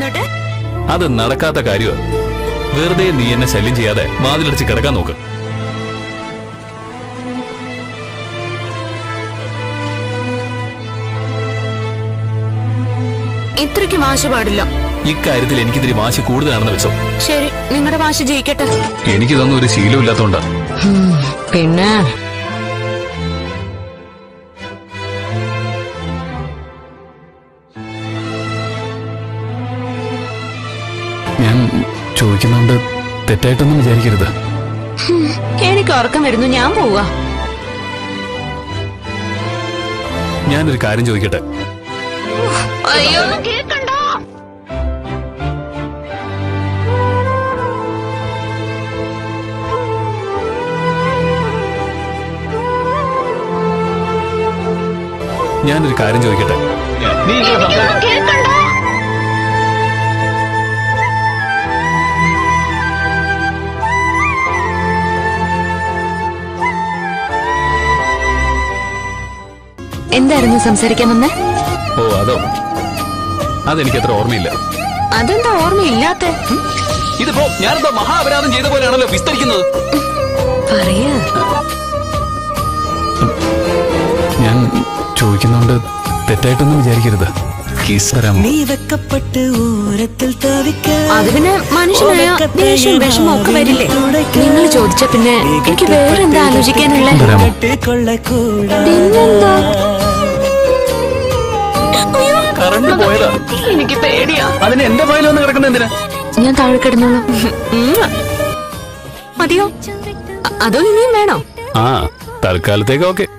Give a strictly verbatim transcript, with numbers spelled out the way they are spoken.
എന്നിട്ട് അത് നടക്കാത്ത കാര്യമാണ്. വെറുതെ നീ എന്നെ ശല്യം ചെയ്യാതെ വാതിലടിച്ച് കിടക്കാൻ നോക്ക്. ഇത്രയ്ക്ക് വാശി പാടില്ല. ഇക്കാര്യത്തിൽ എനിക്കിതിരി വാശി കൂടുതലാണെന്ന് വെച്ചോ. ശരി, നിങ്ങളുടെ വാശി ജയിക്കട്ടെ. എനിക്കിതൊന്നും ഒരു ശീലമില്ലാത്തോണ്ടാ. പിന്നെ ഞാൻ ചോദിക്കുന്നോണ്ട് തെറ്റായിട്ടൊന്നും വിചാരിക്കരുത്. എനിക്ക് ഉറക്കം വരുന്നു, ഞാൻ പോവാ. ഞാനൊരു കാര്യം ചോദിക്കട്ടെ? അയ്യോ, കേൾക്കണ്ട. ഞാനൊരു കാര്യം ചോദിക്കട്ടെ? എന്തായിരുന്നു സംസാരിക്കാൻ വന്നേ? ഓ അതോ, അതെനിക്കത്ര ഓർമ്മയില്ല. അതെന്താ ഓർമ്മയില്ലാത്ത? ഇതിപ്പോ ഞാനെന്തോ മഹാ അപരാധം ചെയ്ത പോലെയാണല്ലോ വിസ്തരിക്കുന്നത്. പറയാ. ഞാൻ ചോദിക്കുന്നോണ്ട് തെറ്റായിട്ടൊന്നും വിചാരിക്കരുത്. അത് പിന്നെ മനുഷ്യനായ ദേഷ്യം വിഷമം ഒക്കെ വരില്ലേ? നിങ്ങൾ ചോദിച്ച പിന്നെ എനിക്ക് വേറെന്താ ആലോചിക്കാനുള്ള? പിന്നെന്താ? എനിക്ക് പേടിയാ. അതിന് എന്റെ പോയാലൊന്ന് കിടക്കുന്നത് എന്തിനാ? ഞാൻ താഴെ കിടന്നോളാം. മതിയോ? അതോ ഇനിയും വേണോ? ആ, തൽക്കാലത്തേക്ക് ഓക്കെ.